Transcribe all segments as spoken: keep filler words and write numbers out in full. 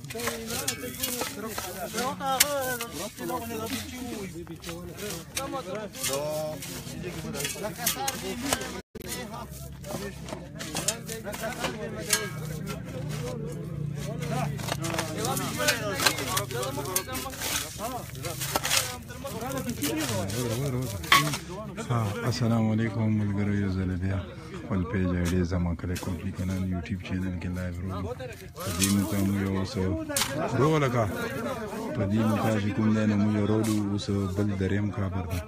السلام علیکم ملګرو یو ځل بیا خپل پیج ایډي زما کلی کوټلی کلان یوټیوب چینل کې لایو رو په دې موقع مو یو څه رو لکه په دې موقع چې کوم دی نو مو یو رولو اوس بل دریم کابر ده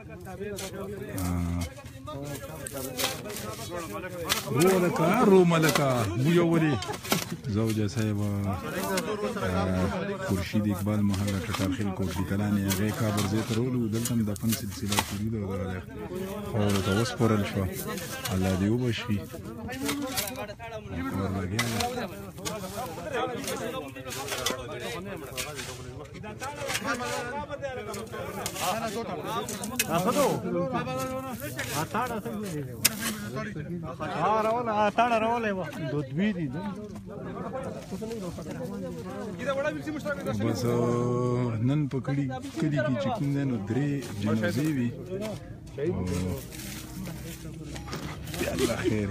رو لکه رو ملکه مو یو ولې زوجه صاحب خورشید اقبال محله ټټرخیل کوټلی کلان یې هغې کابر ځای ته رولو دلته هم د فن سلسله شروع ده دغه خاورو ته وسپارل شوه الله دې وبښي اور لګیا بس نن په کلي کلي کې چې کوم دی نو درې جنازې وي الله خیر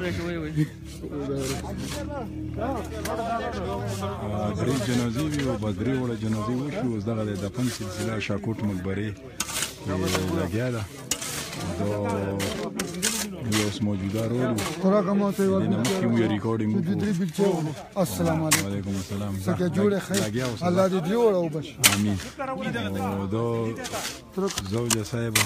درې جنازې وي او بس درې وړه جنازې وشي اوس دغه د دفن سلسله شاکوټ مقبرې لګیا ده دا یو اوس موجوده رول مخکې مو یې ریکارډینګ وکړو السلام علیکم السلام څنګه جوړې خیر الله دې دې وړه وبښي امین او دا زوجه صاحبه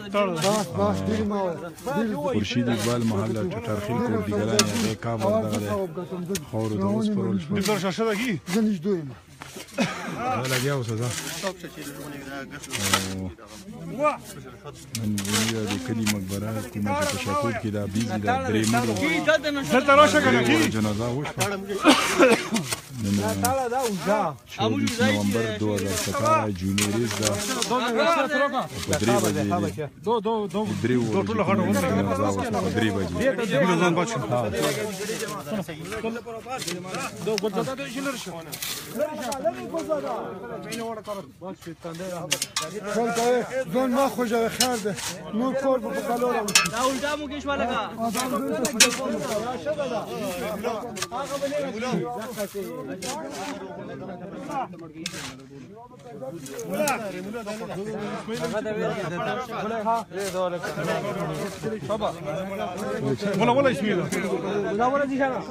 خورشید اقبال محله ټټرخیل کوټلی کلان یې کابل دغه دی خاورو ته وسپارل شوه زه نږدې یم لګیا اوسه ځه نن بونیه د کلي مقبره کومه چې په شاکوټ کې دا بیزي دا درې مړو جنازه وشوه نن چوبیس نومبر دو هزار ستره جونیریز ده په درې بجې درې ورځې جنازه وشوه په درې بجې ځان ما خوشوي خیر ده نور کور په کالو راوځي دا الټا مو کې شو لگا ولا ولا اسمه ولا ولا دي شنو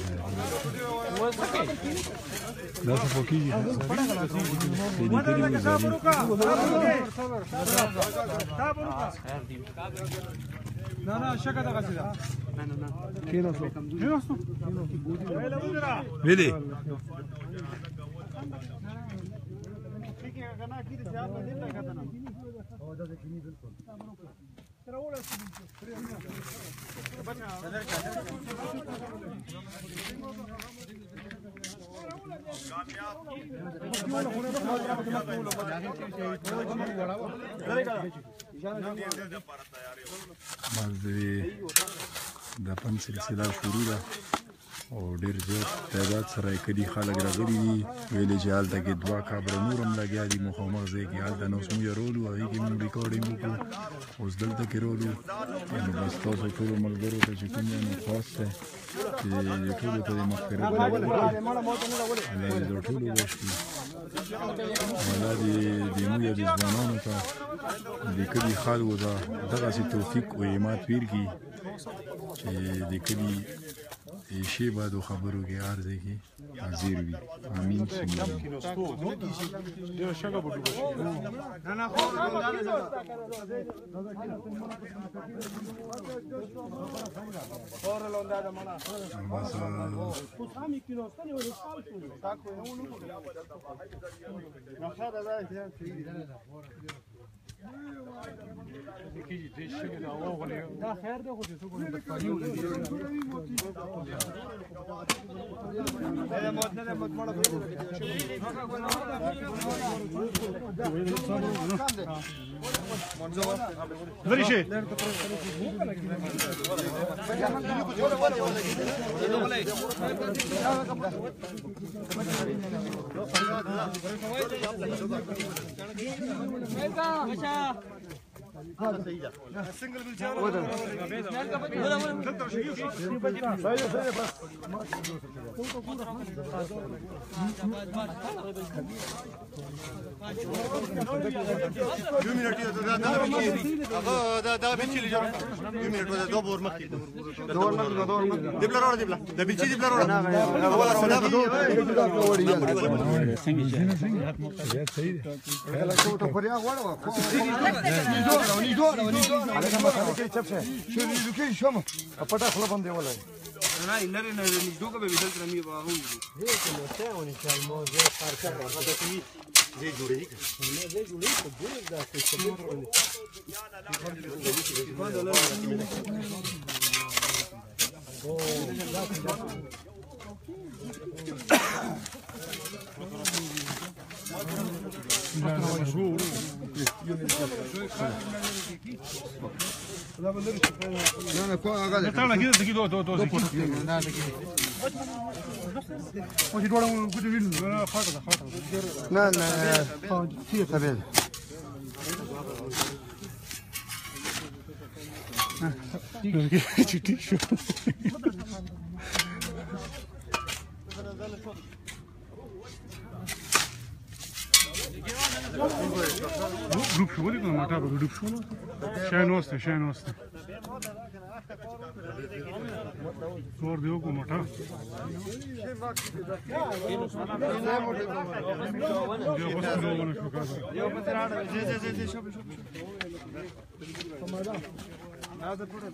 دا څه فوکیږي دې دې مزاري نه نه شګه دغه څه ده نه نه نه کیناسو کیناسو ویلي د فن سلسله شروع ده او ډېر زیات تعداد سره یې کلي خلک راغلي دي ویلې چې هلته کې دوه کابره نور هم لګیا دي مخامخ ځای کې هلته نو اوس موږ یې رولو هغې کې موږ ریکارډینګ وکړو اوس دلته کې رولو نو بس تاسو ټولو ملګرو ته چې کوم دی نو خاص دی چې ټولو ته د مغفرت دعا وکړئ الله دې د ټولو وشي الله دې د موږ د ځوانانو ته د کلي خلکو ته دغسې توفیق او همت ورکړي چې د کلي شی بعد خبرو کې هر ځای کې حاضر وي امین دا خیر دی خو څه کوم بټپانی ولې دا مود نه مود مړ لري شي دا دا بيتشي اللي جرى دو منت ولا دو بور مخي دور مخي دور مخي دي بلا روړه دي بلا دا بيتشي دي بلا روړه ولا ولا څنګه چې صحیح ده هلا کو ته پریا غواړم ني دوه ني دوه ني دوه هغه ما کې چپ شه شو دې کې شوم پټه خپل باندې ولای نه لري نه ني دوه به بدل تر مي به هو دې کې نو څه ونی چې مو زه کار کړم دا چې زي جوړې دي نه زه جوړې ته ګورې دا څه څه نه نه کو هغه ده ته نه کېږي دغه دوه دوه دوه نه نه او چې ډوړم ګډ ویل نه خاطر ده خاطر نه نه تی ته به چټي شو group show देखो माटा group show Shayan वास्ते शायन वास्ते छोड़ दियो को माटा ये बस लोगों ने शोका ये बता जे जे जे जे शो हमारा هذا كله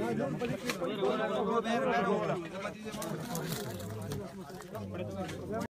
دوام